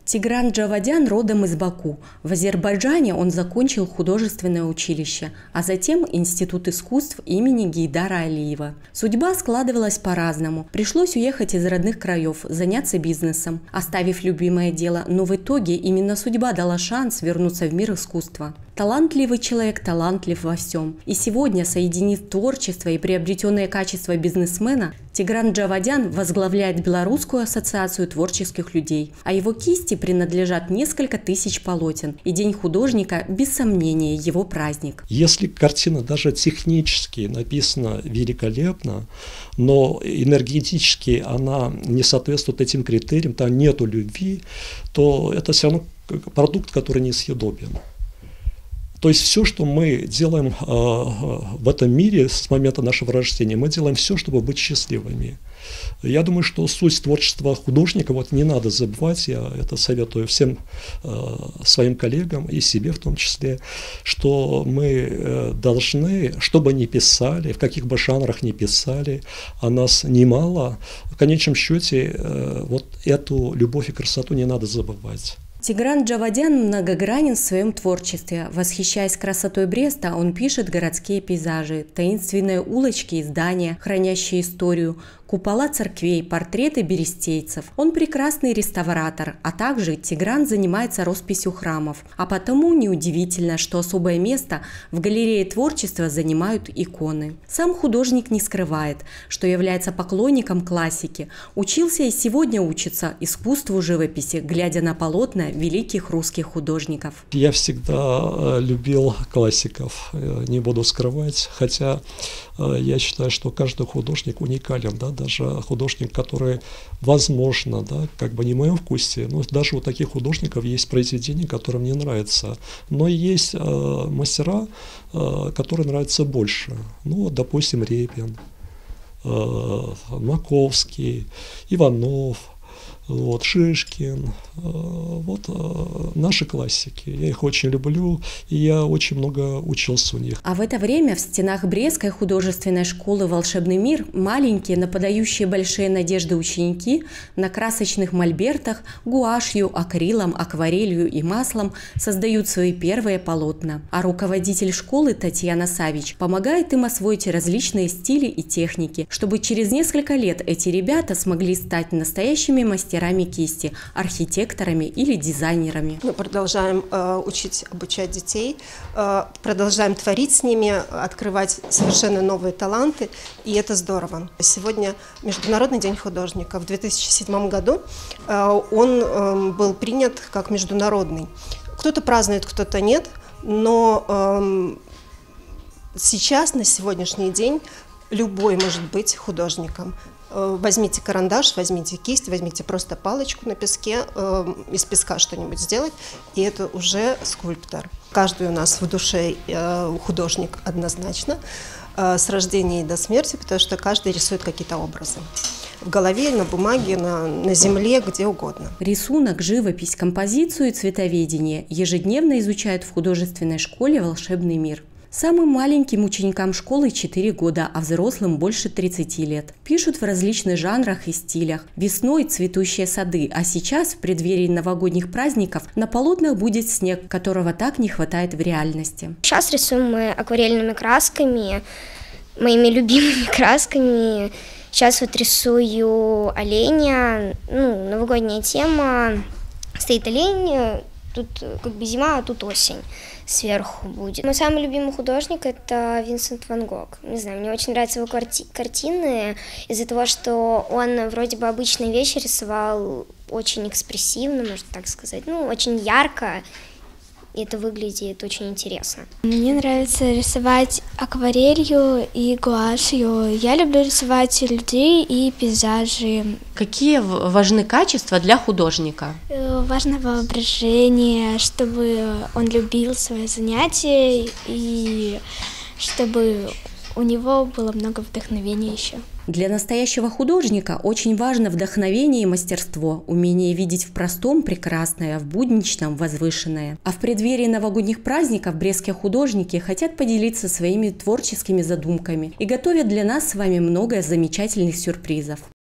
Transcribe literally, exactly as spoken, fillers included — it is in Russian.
Тигран Джавадян родом из Баку. В Азербайджане он закончил художественное училище, а затем Институт искусств имени Гейдара Алиева. Судьба складывалась по-разному. Пришлось уехать из родных краев, заняться бизнесом, оставив любимое дело, но в итоге именно судьба дала шанс вернуться в мир искусства. Талантливый человек талантлив во всем. И сегодня, соединив творчество и приобретенные качества бизнесмена, Тигран Джавадян возглавляет Белорусскую ассоциацию творческих людей, а его кисти принадлежат несколько тысяч полотен, и День художника, без сомнения, его праздник. Если картина даже технически написана великолепно, но энергетически она не соответствует этим критериям, там нету любви, то это все равно продукт, который несъедобен. То есть все, что мы делаем э, в этом мире с момента нашего рождения, мы делаем все, чтобы быть счастливыми. Я думаю, что суть творчества художника, вот не надо забывать, я это советую всем э, своим коллегам и себе в том числе, что мы э, должны, что бы ни писали, в каких бы жанрах ни писали, а нас немало, в конечном счете э, вот эту любовь и красоту не надо забывать. Тигран Джавадян многогранен в своем творчестве. Восхищаясь красотой Бреста, он пишет городские пейзажи, таинственные улочки и здания, хранящие историю, купола церквей, портреты берестейцев. Он прекрасный реставратор, а также Тигран занимается росписью храмов. А потому неудивительно, что особое место в галерее творчества занимают иконы. Сам художник не скрывает, что является поклонником классики. Учился и сегодня учится искусству живописи, глядя на полотна великих русских художников. Я всегда любил классиков, не буду скрывать, хотя я считаю, что каждый художник уникален, да, даже художник, который, возможно, да, как бы не в моем вкусе, но даже у таких художников есть произведения, которые мне нравятся, но есть э, мастера, э, которые нравятся больше, ну, допустим, Репин, э, Маковский, Иванов, вот, Шишкин, вот наши классики. Я их очень люблю, и я очень много учился у них. А в это время в стенах Брестской художественной школы «Волшебный мир» маленькие, но подающие большие надежды ученики на красочных мольбертах гуашью, акрилом, акварелью и маслом создают свои первые полотна. А руководитель школы Татьяна Савич помогает им освоить различные стили и техники, чтобы через несколько лет эти ребята смогли стать настоящими мастерами мастерами кисти, архитекторами или дизайнерами. Мы продолжаем э, учить, обучать детей, э, продолжаем творить с ними, открывать совершенно новые таланты, и это здорово. Сегодня Международный день художника. В две тысячи седьмом году э, он э, был принят как международный. Кто-то празднует, кто-то нет, но э, сейчас, на сегодняшний день, любой может быть художником. Возьмите карандаш, возьмите кисть, возьмите просто палочку на песке, э, из песка что-нибудь сделать, и это уже скульптор. Каждый у нас в душе э, художник однозначно, э, с рождения и до смерти, потому что каждый рисует какие-то образы. В голове, на бумаге, на, на земле, где угодно. Рисунок, живопись, композицию и цветоведение ежедневно изучают в художественной школе «Волшебный мир». Самым маленьким ученикам школы четыре года, а взрослым больше тридцати лет. Пишут в различных жанрах и стилях. Весной цветущие сады, а сейчас, в преддверии новогодних праздников, на полотнах будет снег, которого так не хватает в реальности. Сейчас рисуем мы акварельными красками, моими любимыми красками. Сейчас вот рисую оленя, ну, новогодняя тема. Стоит олень, тут как бы зима, а тут осень. Сверху будет. Мой самый любимый художник – это Винсент Ван Гог. Не знаю, мне очень нравятся его карти- картины из-за того, что он вроде бы обычные вещи рисовал очень экспрессивно, можно так сказать, ну, очень ярко, и это выглядит очень интересно. Мне нравится рисовать акварелью и гуашью. Я люблю рисовать людей и пейзажи. Какие важны качества для художника? Важно воображение, чтобы он любил свое занятие и чтобы у него было много вдохновения еще. Для настоящего художника очень важно вдохновение и мастерство, умение видеть в простом прекрасное, в будничном возвышенное. А в преддверии новогодних праздников брестские художники хотят поделиться своими творческими задумками и готовят для нас с вами много замечательных сюрпризов.